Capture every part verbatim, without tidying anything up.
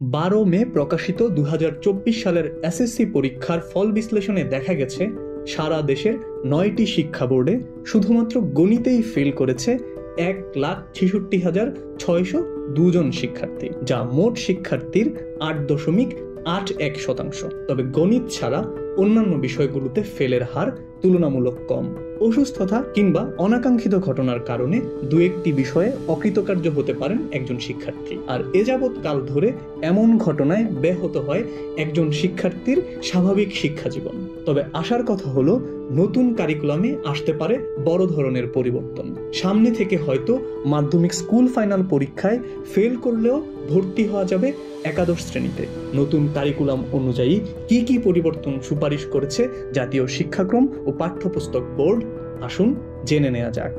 বারো মে প্রকাশিত দু হাজার চব্বিশ সালের এসএসসি পরীক্ষার ফল বিশ্লেষণে দেখা গেছে সারা দেশের নয়টি শিক্ষা বোর্ডে শুধুমাত্র গণিতেই ফেল করেছে এক লাখ ছেষট্টি হাজার ছয়শো দুজন শিক্ষার্থী, যা মোট শিক্ষার্থীর আট দশমিক আট এক শতাংশ। তবে গণিত ছাড়া অন্যান্য বিষয়গুলোতে ফেলের হার তুলনামূলক কম। অসুস্থতা কিংবা অনাকাঙ্ক্ষিত ঘটনার কারণে দু একটি বিষয়ে অকৃতকার্য হতে পারেন একজন শিক্ষার্থী, আর এ যাবৎ কাল ধরে এমন ঘটনায় ব্যাহত হয় একজন শিক্ষার্থীর স্বাভাবিক শিক্ষা জীবন। তবে আসার কথা হলো, নতুন কারিকুলামে আসতে পারে বড় ধরনের পরিবর্তন। সামনে থেকে হয়তো মাধ্যমিক স্কুল ফাইনাল পরীক্ষায় ফেল করলেও ভর্তি হওয়া যাবে একাদশ শ্রেণীতে। নতুন কারিকুলাম অনুযায়ী কি কি পরিবর্তন সুপারিশ করেছে জাতীয় শিক্ষাক্রম ও পাঠ্যপুস্তক বোর্ড, আসুন জেনে নেওয়া যাক।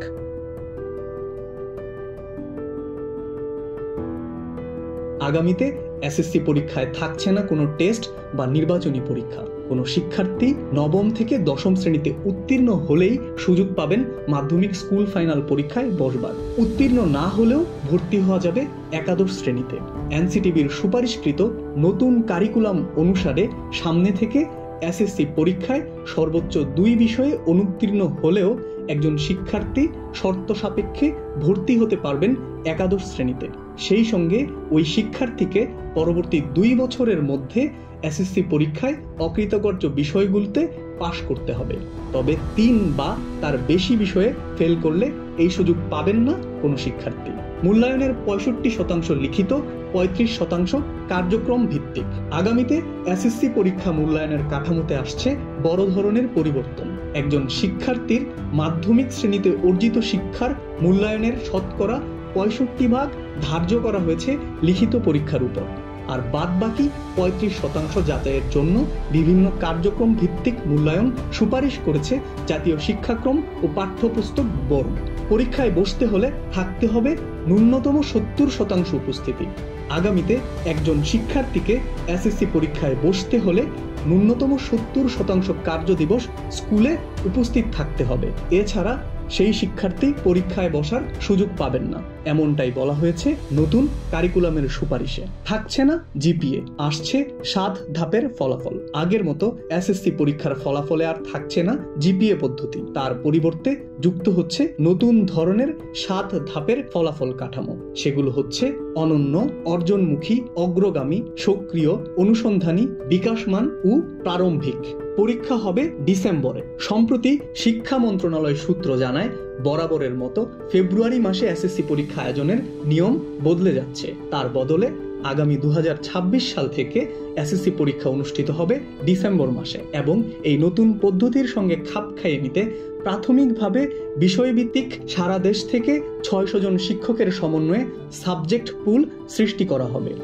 আগামীতে এসএসসি পরীক্ষায় থাকছে না কোনো টেস্ট বা নির্বাচনী পরীক্ষা। কোনো শিক্ষার্থী নবম থেকে দশম শ্রেণীতে উত্তীর্ণ হলেই সুযোগ পাবেন মাধ্যমিক স্কুল ফাইনাল পরীক্ষায় বসবার। উত্তীর্ণ না হলেও ভর্তি হওয়া যাবে একাদশ শ্রেণীতে। এনসিটিবির সুপারিশকৃত নতুন কারিকুলাম অনুসারে সামনে থেকে এসএসসি পরীক্ষায় সর্বোচ্চ দুই বিষয়ে অনুত্তীর্ণ হলেও একজন শিক্ষার্থী শর্ত সাপেক্ষে ভর্তি হতে পারবেন একাদশ শ্রেণীতে। সেই সঙ্গে ওই শিক্ষার্থীকে পরবর্তী দুই বছরের মধ্যে এসএসসি পরীক্ষায় অকৃতকার্য বিষয়গুলোতে পাশ করতে হবে। তবে তিন বা তার বেশি বিষয়ে ফেল করলে এই সুযোগ পাবেন না কোনো শিক্ষার্থী। মূল্যায়নের পঁয়ষট্টি শতাংশ লিখিত, পঁয়ত্রিশ শতাংশ কার্যক্রম ভিত্তিক। আগামীতে এসএসসি পরীক্ষা মূল্যায়নের কাঠামোতে আসছে বড় ধরনের পরিবর্তন। একজন শিক্ষার্থীর মাধ্যমিক শ্রেণীতে অর্জিত শিক্ষার মূল্যায়নের শতকরা পঁয়ষট্টি ভাগ ধার্য করা হয়েছে লিখিত পরীক্ষার উপর, আর বাদ বাকি পঁয়ত্রিশ শতাংশ যাচাইয়ের জন্য বিভিন্ন কার্যক্রম ভিত্তিক মূল্যায়ন সুপারিশ করেছে জাতীয় শিক্ষাক্রম ও পাঠ্যপুস্তক বোর্ড। পরীক্ষায় বসতে হলে থাকতে হবে ন্যূনতম সত্তর শতাংশ উপস্থিতি। আগামীতে একজন শিক্ষার্থীকে এসএসসি পরীক্ষায় বসতে হলে ন্যূনতম সত্তর শতাংশ কার্য দিবস স্কুলে উপস্থিত থাকতে হবে। এছাড়া সেই শিক্ষার্থী পরীক্ষায় বসার সুযোগ পাবেন না, এমনটাই বলা হয়েছে নতুন কারিকুলামের সুপারিশে। থাকছে না জিপিএ, আসছে সাত ধাপের ফলাফল। আগের মতো এসএসসি পরীক্ষার ফলাফলে আর থাকছে না জিপিএ পদ্ধতি, তার পরিবর্তে যুক্ত হচ্ছে নতুন ধরনের সাত ধাপের ফলাফল কাঠামো। সেগুলো হচ্ছে অনন্য, অর্জনমুখী, অগ্রগামী, সক্রিয়, অনুসন্ধানী, বিকাশমান ও প্রারম্ভিক। পরীক্ষা হবে ডিসেম্বরে। সম্প্রতি শিক্ষা মন্ত্রণালয় সূত্র জানায়, বরাবরের মতো ফেব্রুয়ারি মাসে এসএসসি পরীক্ষা আয়োজনের নিয়ম বদলে যাচ্ছে। তার বদলে আগামী দু হাজার ছাব্বিশ সাল থেকে এসএসসি পরীক্ষা অনুষ্ঠিত হবে ডিসেম্বর মাসে, এবং এই নতুন পদ্ধতির সঙ্গে খাপ খাইয়ে নিতে প্রাথমিকভাবে বিষয়ভিত্তিক সারা দেশ থেকে ছয়শো জন শিক্ষকের সমন্বয়ে সাবজেক্ট পুল সৃষ্টি করা হবে।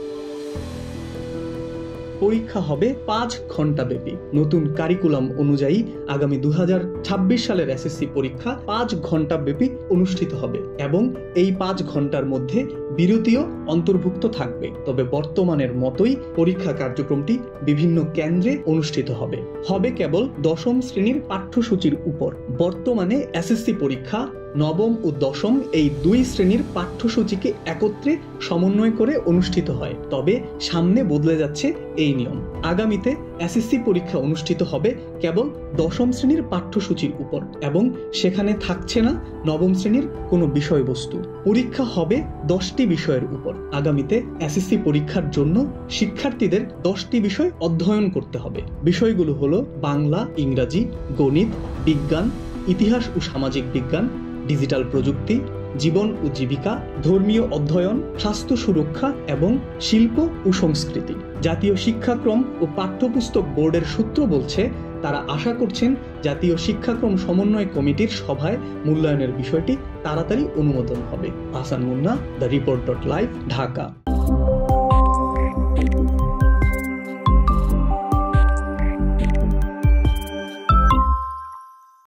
পরীক্ষা হবে পাঁচ ঘন্টা ব্যাপী। নতুন কারিকুলাম অনুযায়ী আগামী দু হাজার ছাব্বিশ সালের এসএসসি পরীক্ষা পাঁচ ঘন্টা ব্যাপী অনুষ্ঠিত হবে, এবং এই পাঁচ ঘন্টার মধ্যে বিরতিও অন্তর্ভুক্ত থাকবে। তবে বর্তমানের মতোই পরীক্ষা কার্যক্রমটি বিভিন্ন কেন্দ্রে অনুষ্ঠিত হবে। হবে কেবল দশম শ্রেণীর পাঠ্যসূচির উপর। বর্তমানে এসএসসি পরীক্ষা নবম ও দশম এই দুই শ্রেণীর পাঠ্যসূচিকে একত্রে সমন্বয় করে অনুষ্ঠিত হয়। তবে সামনে বদলে যাচ্ছে এই নিয়ম। আগামীতে এসএসসি পরীক্ষা অনুষ্ঠিত হবে কেবল দশম শ্রেণীর পাঠ্যসূচির উপর, এবং সেখানে থাকছে না নবম শ্রেণীর কোনো বিষয়বস্তু। পরীক্ষা হবে দশটি বিষয়ের উপর। আগামীতে এসএসসি পরীক্ষার জন্য শিক্ষার্থীদের দশটি বিষয় অধ্যয়ন করতে হবে। বিষয়গুলো হলো বাংলা, ইংরাজি, গণিত, বিজ্ঞান, ইতিহাস ও সামাজিক বিজ্ঞান, ডিজিটাল প্রযুক্তি, জীবন ও জীবিকা, ধর্মীয় অধ্যয়ন, স্বাস্থ্য সুরক্ষা এবং শিল্প ও সংস্কৃতি। জাতীয় শিক্ষাক্রম ও পাঠ্যপুস্তক বোর্ডের সূত্র বলছে, তারা আশা করছেন জাতীয় শিক্ষাক্রম সমন্বয় কমিটির সভায় মূল্যায়নের বিষয়টি তাড়াতাড়ি অনুমোদন হবে। Ahsan Munna, the report dot live, Dhaka.